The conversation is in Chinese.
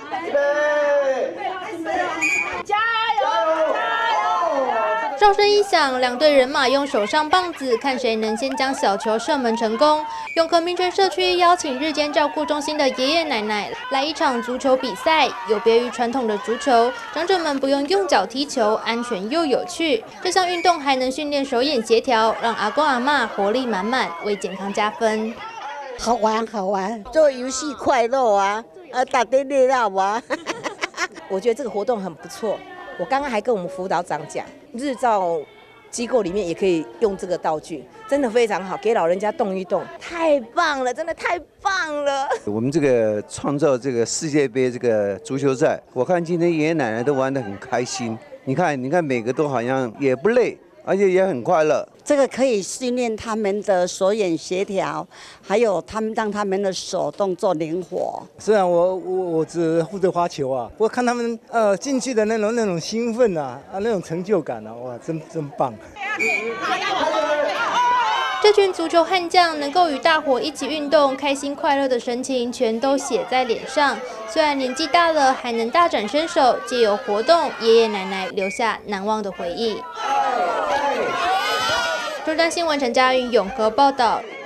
加油！ 哨声一响，两队人马用手上棒子，看谁能先将小球射门成功。永和民权社区邀请日间照顾中心的爷爷奶奶来一场足球比赛，有别于传统的足球，长者们不用用脚踢球，安全又有趣。这项运动还能训练手眼协调，让阿公阿嬷活力满满，为健康加分。 好玩，好玩，做游戏快乐啊！打得热闹啊！ 我觉得这个活动很不错。我刚刚还跟我们辅导长讲，日照机构里面也可以用这个道具，真的非常好，给老人家动一动，太棒了，真的太棒了。 我们这个创造这个世界杯这个足球赛，我看今天爷爷奶奶都玩得很开心。你看每个都好像也不累，而且也很快乐。 这个可以训练他们的手眼协调，还有让他们的手动作灵活。 虽然我只负责发球啊，我看他们进去的那种兴奋啊，那种成就感啊，哇，真棒。 这群足球悍将能够与大伙一起运动，开心快乐的神情全都写在脸上。虽然年纪大了，还能大展身手，借由活动，爷爷奶奶留下难忘的回忆。中央新闻陈佳云永和报道。